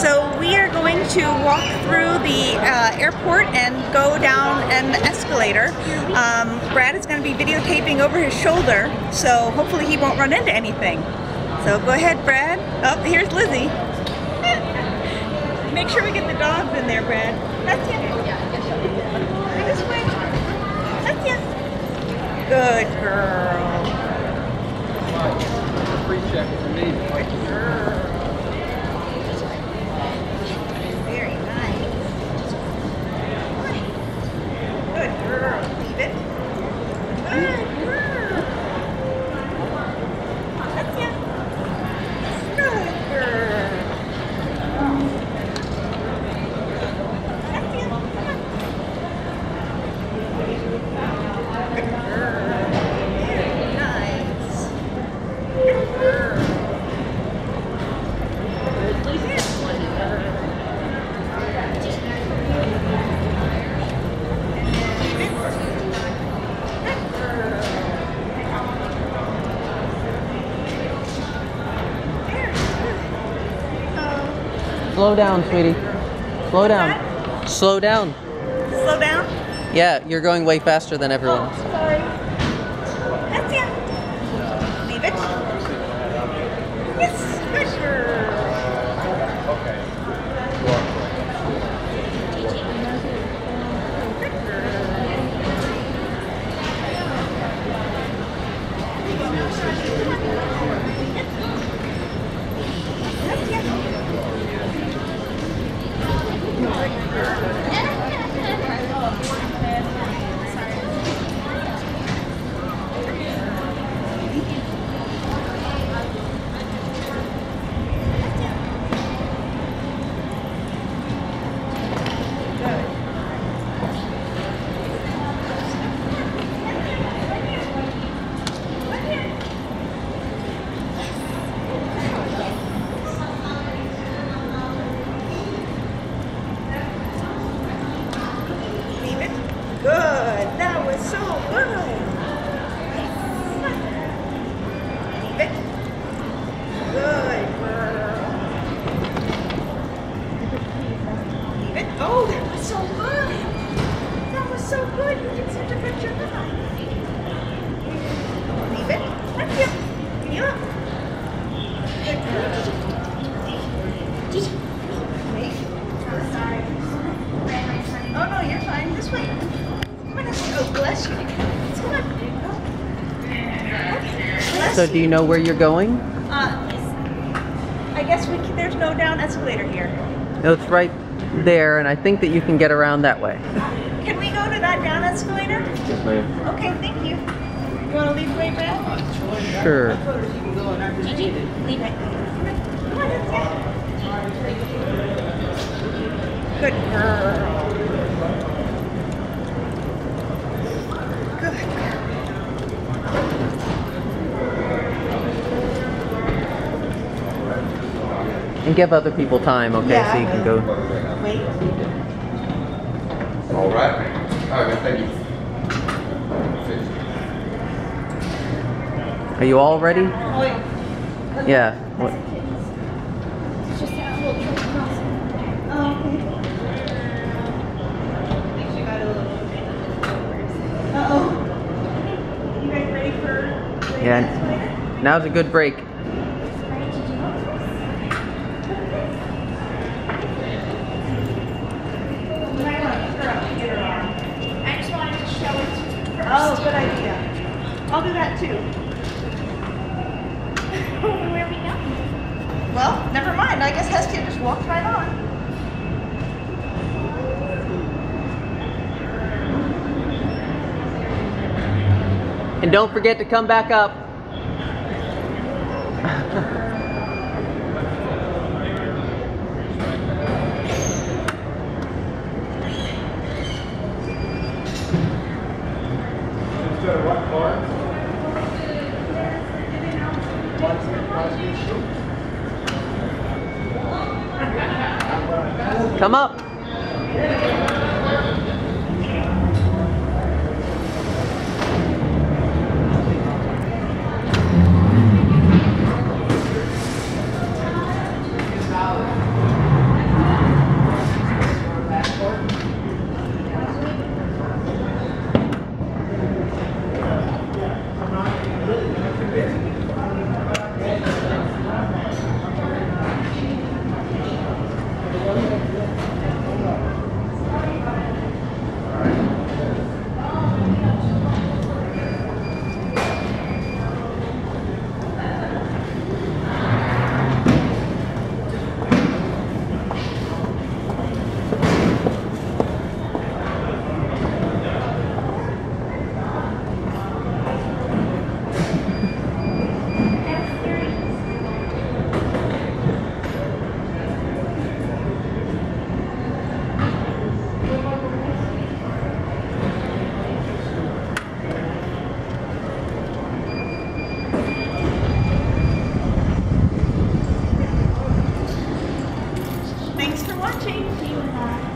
So we are going to walk through the airport and go down an escalator. Brad is going to be videotaping over his shoulder, so hopefully he won't run into anything. So go ahead, Brad. Oh, here's Lizzie. Make sure we get the dogs in there, Brad. That's you. This way. That's you. Good girl. Free check for me. Good girl. Very nice. Good girl. Leave it. Good girl. That's you. Good girl. That's you. Good girl. Very nice. Good girl. Slow down, sweetie. Slow down. Slow down. Slow down? Yeah, you're going way faster than everyone. Oh, sorry. That's it. Leave it. Yes, good girl. Good Good. That was so good. Leave it. Good girl. Leave it. Oh, that was so good. That was so good. You did such a good job. Leave it. That's it. Give you up. Good girl. Sorry. Oh no, you're fine. This way. Oh, bless you. Come on. Bless So do you know where you're going? I guess there's no down escalator here. No, it's right there, and I think that you can get around that way. Can we go to that down escalator? Yes, ma'am. Okay, thank you. You want to lead the way, Brad? Sure. Gigi, lead it. Come on, that's it. Good girl. And give other people time, okay? Yeah. So you can go. Wait. All right. All right, thank you. Are you all ready? Oh, wait. Yeah. What? It's just that little trick across. Oh, okay. Uh-oh. You guys ready for the Yeah. escalator? Now's a good break. Oh, good idea. I'll do that too. Where are we going? Well, never mind. I guess Hestia just walked right on. And don't forget to come back up. Come up. Thanks for watching. See you in